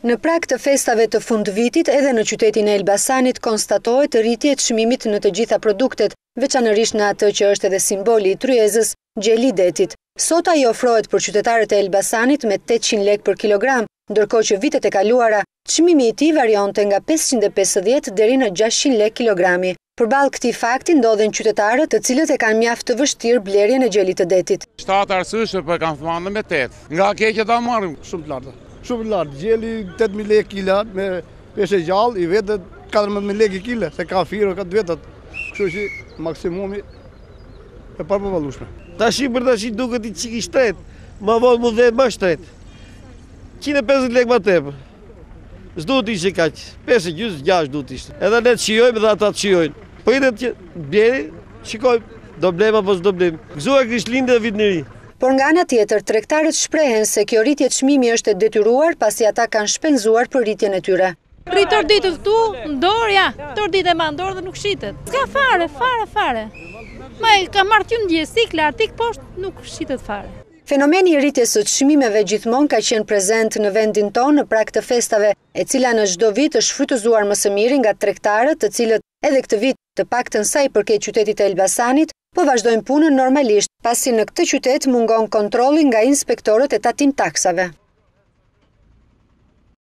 Në prag të festave të fundvitit, edhe në qytetin e Elbasanit konstatohet rritje e çmimit në të gjitha produktet, veçanërisht në atë që është edhe simboli i tryezës, gjeli detit. Sot ai ofrohet për qytetarët e Elbasanit me 800 lekë për kilogram, ndërkohë që vitet e kaluara, çmimi i tij varionte nga 550 deri në 600 lekë kilogrami. Përballë këtij fakti ndodhen qytetarët të cilët e kanë mjaft të vështirë blerjen e gjelit të detit. 7 arsyeshë për kanë thënë me 8. Nga keqja ta marrim shumë të lartë. Shumë lartë, gjeli 8.000 lekë kila me peshë gjallë, i vetë 14.000 lekë kila, se ka firë, ka të vetët. Kështu që maksimumi e përpëvallueshme. Tashi për tashi duket i çiki shtret, ma vonë mu dhe më shtret. 150 lekë më tepër. S'duhet të ishte kaq, 5-6 duhet të ishte. Edhe ne të shijojmë dhe ata të shijojnë. Pritet që bjeri, shikojmë, do blem apo s'do blem. Gëzuar Krishtlindje dhe vit në ri. Por nga ana tjetër, tregtarët shprehen se kjo rritje çmimi është e detyruar pasi ata kanë shpenzuar për rritjen e tyre. Rrit torditët këtu, ndorë, ja, torditë e ma ndorë dhe nuk shitet. S'ka fare. Ma e ka marrë t'ju ndjesi, klartik poshtë, nuk shitet fare. Fenomeni i rritjes së çmimeve gjithmonë ka qenë prezent në vendin tonë në prag të festave, e cila në çdo vit është shfrytëzuar më së miri nga tregtarët, të cilët edhe këtë vit, të paktën sa i përket qytetit të Elbasanit, po vazhdojnë punën normalisht, pasi në këtë qytet mungon kontrolli nga inspektorët e tatim taksave.